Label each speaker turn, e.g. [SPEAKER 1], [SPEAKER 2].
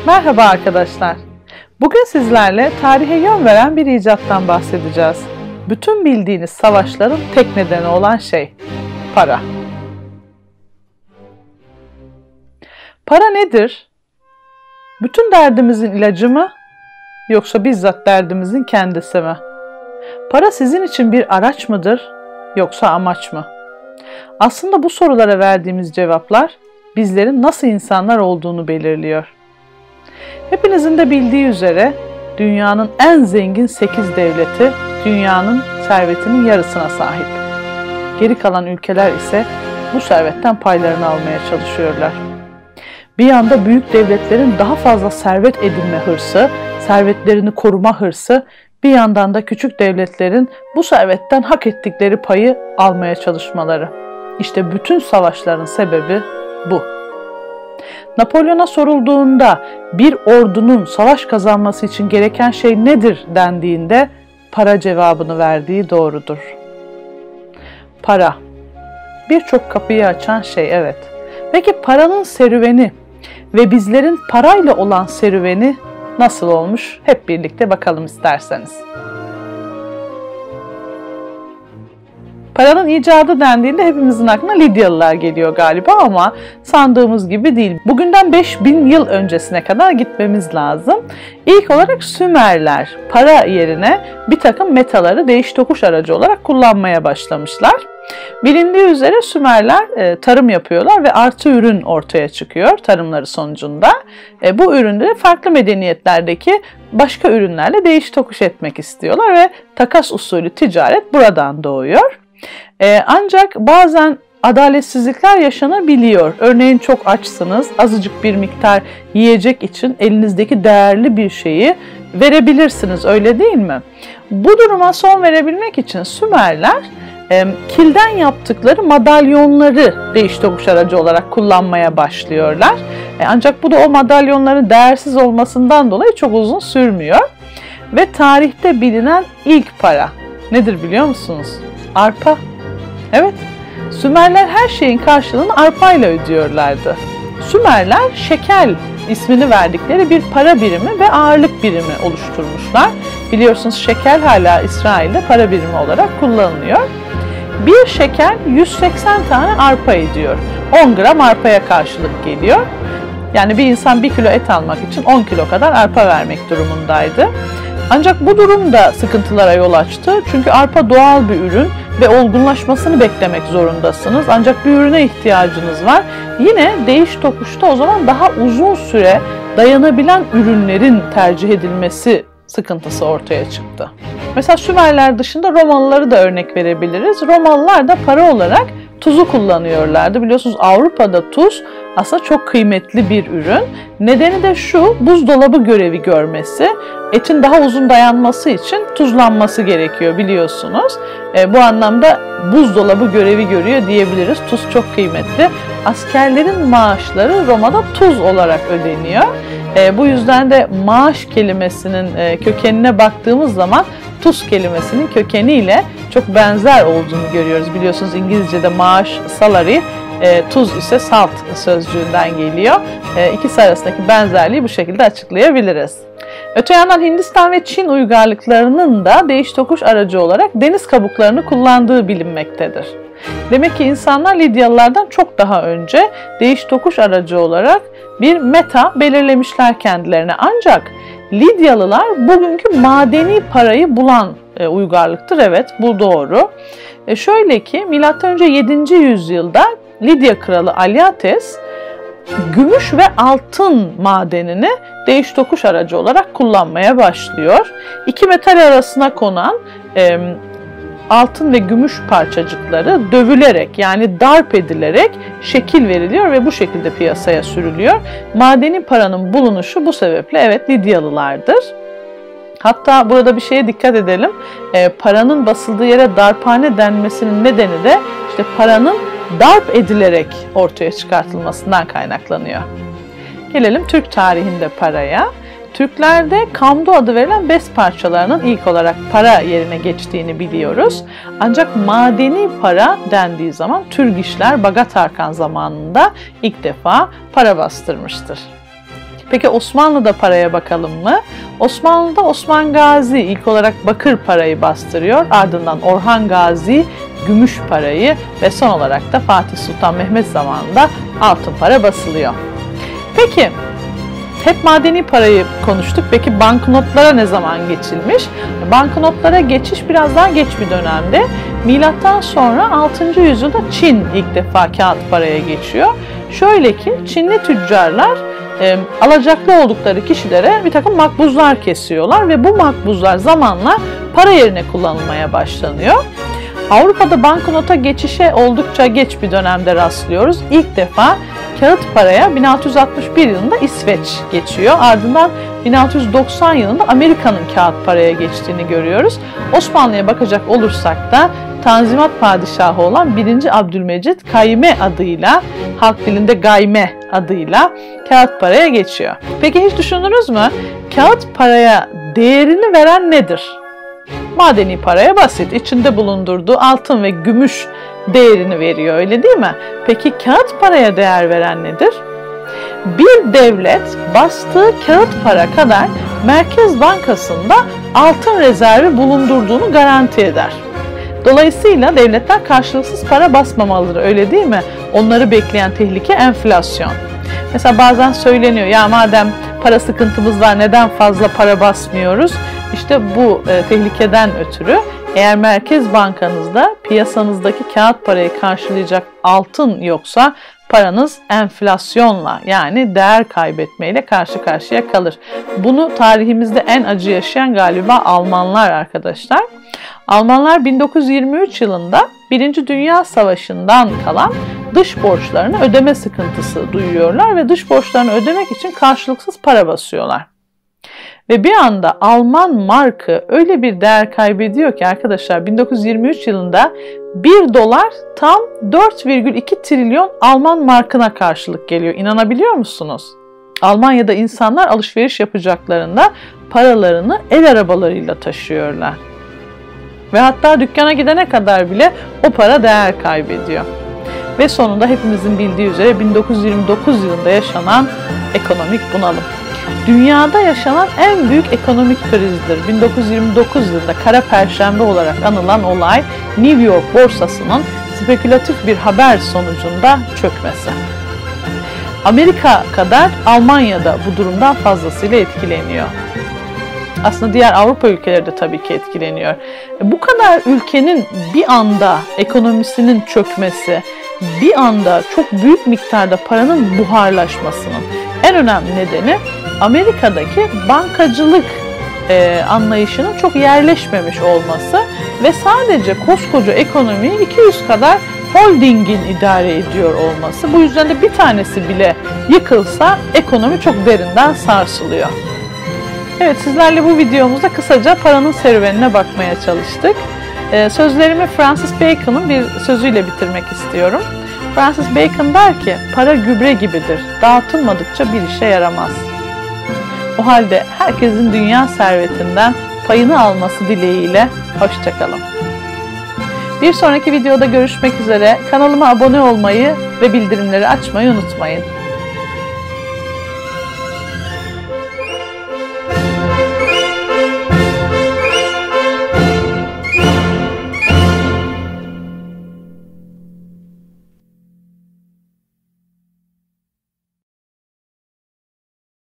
[SPEAKER 1] Merhaba arkadaşlar. Bugün sizlerle tarihe yön veren bir icattan bahsedeceğiz. Bütün bildiğiniz savaşların tek nedeni olan şey, para. Para nedir? Bütün derdimizin ilacı mı? Yoksa bizzat derdimizin kendisi mi? Para sizin için bir araç mıdır? Yoksa amaç mı? Aslında bu sorulara verdiğimiz cevaplar bizlerin nasıl insanlar olduğunu belirliyor. Hepinizin de bildiği üzere dünyanın en zengin 8 devleti dünyanın servetinin yarısına sahip. Geri kalan ülkeler ise bu servetten paylarını almaya çalışıyorlar. Bir yanda büyük devletlerin daha fazla servet edinme hırsı, servetlerini koruma hırsı, bir yandan da küçük devletlerin bu servetten hak ettikleri payı almaya çalışmaları. İşte bütün savaşların sebebi bu. Napolyon'a sorulduğunda bir ordunun savaş kazanması için gereken şey nedir dendiğinde para cevabını verdiği doğrudur. Para. Birçok kapıyı açan şey, evet. Peki paranın serüveni ve bizlerin parayla olan serüveni nasıl olmuş? Hep birlikte bakalım isterseniz. Paranın icadı dendiğinde hepimizin aklına Lidyalılar geliyor galiba ama sandığımız gibi değil. Bugünden 5000 yıl öncesine kadar gitmemiz lazım. İlk olarak Sümerler para yerine bir takım metaları değiş tokuş aracı olarak kullanmaya başlamışlar. Bilindiği üzere Sümerler tarım yapıyorlar ve artı ürün ortaya çıkıyor tarımları sonucunda. Bu ürünleri farklı medeniyetlerdeki başka ürünlerle değiş tokuş etmek istiyorlar ve takas usulü ticaret buradan doğuyor. Ancak bazen adaletsizlikler yaşanabiliyor. Örneğin çok açsınız, azıcık bir miktar yiyecek için elinizdeki değerli bir şeyi verebilirsiniz, öyle değil mi? Bu duruma son verebilmek için Sümerler kilden yaptıkları madalyonları değiş tokuş aracı olarak kullanmaya başlıyorlar. Ancak bu da o madalyonların değersiz olmasından dolayı çok uzun sürmüyor. Ve tarihte bilinen ilk para nedir biliyor musunuz? Arpa. Evet, Sümerler her şeyin karşılığını arpayla ödüyorlardı. Sümerler şekel ismini verdikleri bir para birimi ve ağırlık birimi oluşturmuşlar. Biliyorsunuz şekel hala İsrail'de para birimi olarak kullanılıyor. Bir şekel 180 tane arpa ediyor. 10 gram arpaya karşılık geliyor. Yani bir insan 1 kilo et almak için 10 kilo kadar arpa vermek durumundaydı. Ancak bu durum da sıkıntılara yol açtı. Çünkü arpa doğal bir ürün ve olgunlaşmasını beklemek zorundasınız. Ancak bir ürüne ihtiyacınız var. Yine değiş tokuşta o zaman daha uzun süre dayanabilen ürünlerin tercih edilmesi sıkıntısı ortaya çıktı. Mesela Sümerler dışında Romalıları da örnek verebiliriz. Romalılar da para olarak tuzu kullanıyorlardı. Biliyorsunuz Avrupa'da tuz aslında çok kıymetli bir ürün. Nedeni de şu, buzdolabı görevi görmesi. Etin daha uzun dayanması için tuzlanması gerekiyor biliyorsunuz. Bu anlamda buzdolabı görevi görüyor diyebiliriz. Tuz çok kıymetli. Askerlerin maaşları Roma'da tuz olarak ödeniyor. Bu yüzden de maaş kelimesinin kökenine baktığımız zaman tuz kelimesinin kökeniyle çok benzer olduğunu görüyoruz. Biliyorsunuz İngilizce'de maaş salary, tuz ise salt sözcüğünden geliyor. İkisi arasındaki benzerliği bu şekilde açıklayabiliriz. Öte yandan Hindistan ve Çin uygarlıklarının da değiş tokuş aracı olarak deniz kabuklarını kullandığı bilinmektedir. Demek ki insanlar Lidyalılardan çok daha önce değiş tokuş aracı olarak bir meta belirlemişler kendilerine. Ancak Lidyalılar bugünkü madeni parayı bulan uygarlıktır. Evet, bu doğru. Şöyle ki M.Ö. 7. yüzyılda Lidya kralı Alyates gümüş ve altın madenini değiş tokuş aracı olarak kullanmaya başlıyor. İki metal arasına konan altın ve gümüş parçacıkları dövülerek yani darp edilerek şekil veriliyor ve bu şekilde piyasaya sürülüyor. Madeni paranın bulunuşu bu sebeple evet Lidyalılardır. Hatta burada bir şeye dikkat edelim. Paranın basıldığı yere darphane denmesinin nedeni de işte paranın darp edilerek ortaya çıkartılmasından kaynaklanıyor. Gelelim Türk tarihinde paraya. Türklerde kamdu adı verilen bez parçalarının ilk olarak para yerine geçtiğini biliyoruz. Ancak madeni para dendiği zaman Türgişler Bagat Arkan zamanında ilk defa para bastırmıştır. Peki Osmanlı'da paraya bakalım mı? Osmanlı'da Osman Gazi ilk olarak bakır parayı bastırıyor. Ardından Orhan Gazi gümüş parayı ve son olarak da Fatih Sultan Mehmet zamanında altın para basılıyor. Peki hep madeni parayı konuştuk. Peki banknotlara ne zaman geçilmiş? Banknotlara geçiş biraz daha geç bir dönemde. Milattan sonra 6. yüzyılda Çin ilk defa kağıt paraya geçiyor. Şöyle ki Çinli tüccarlar alacaklı oldukları kişilere bir takım makbuzlar kesiyorlar ve bu makbuzlar zamanla para yerine kullanılmaya başlanıyor. Avrupa'da banknota geçişe oldukça geç bir dönemde rastlıyoruz. İlk defa kağıt paraya 1661 yılında İsveç geçiyor. Ardından 1690 yılında Amerika'nın kağıt paraya geçtiğini görüyoruz. Osmanlı'ya bakacak olursak da Tanzimat Padişahı olan 1. Abdülmecit Kayme adıyla, halk dilinde Gayme adıyla kağıt paraya geçiyor. Peki hiç düşündünüz mü? Kağıt paraya değerini veren nedir? Madeni paraya basit, içinde bulundurduğu altın ve gümüş değerini veriyor, öyle değil mi? Peki kağıt paraya değer veren nedir? Bir devlet bastığı kağıt para kadar Merkez Bankası'nda altın rezervi bulundurduğunu garanti eder. Dolayısıyla devletler karşılıksız para basmamalıdır, öyle değil mi? Onları bekleyen tehlike enflasyon. Mesela bazen söyleniyor, ya madem para sıkıntımız var neden fazla para basmıyoruz? İşte bu tehlikeden ötürü eğer Merkez Bankanızda piyasanızdaki kağıt parayı karşılayacak altın yoksa paranız enflasyonla yani değer kaybetmeyle karşı karşıya kalır. Bunu tarihimizde en acı yaşayan galiba Almanlar arkadaşlar. Almanlar 1923 yılında 1. Dünya Savaşı'ndan kalan dış borçlarını ödeme sıkıntısı duyuyorlar ve dış borçlarını ödemek için karşılıksız para basıyorlar. Ve bir anda Alman markı öyle bir değer kaybediyor ki arkadaşlar 1923 yılında 1 dolar tam 4,2 trilyon Alman markına karşılık geliyor. İnanabiliyor musunuz? Almanya'da insanlar alışveriş yapacaklarında paralarını el arabalarıyla taşıyorlar. Ve hatta dükkana gidene kadar bile o para değer kaybediyor. Ve sonunda hepimizin bildiği üzere 1929 yılında yaşanan ekonomik bunalım. Dünyada yaşanan en büyük ekonomik krizdir. 1929 yılında Kara Perşembe olarak anılan olay New York borsasının spekülatif bir haber sonucunda çökmesi. Amerika kadar Almanya da bu durumdan fazlasıyla etkileniyor. Aslında diğer Avrupa ülkeleri de tabii ki etkileniyor. Bu kadar ülkenin bir anda ekonomisinin çökmesi, bir anda çok büyük miktarda paranın buharlaşmasının en önemli nedeni Amerika'daki bankacılık anlayışının çok yerleşmemiş olması ve sadece koskoca ekonomiyi 200 kadar holdingin idare ediyor olması. Bu yüzden de bir tanesi bile yıkılsa ekonomi çok derinden sarsılıyor. Evet, sizlerle bu videomuzda kısaca paranın serüvenine bakmaya çalıştık. Sözlerimi Francis Bacon'ın bir sözüyle bitirmek istiyorum. Francis Bacon der ki, para gübre gibidir, dağıtılmadıkça bir işe yaramaz. O halde herkesin dünya servetinden payını alması dileğiyle hoşça kalın. Bir sonraki videoda görüşmek üzere. Kanalıma abone olmayı ve bildirimleri açmayı unutmayın.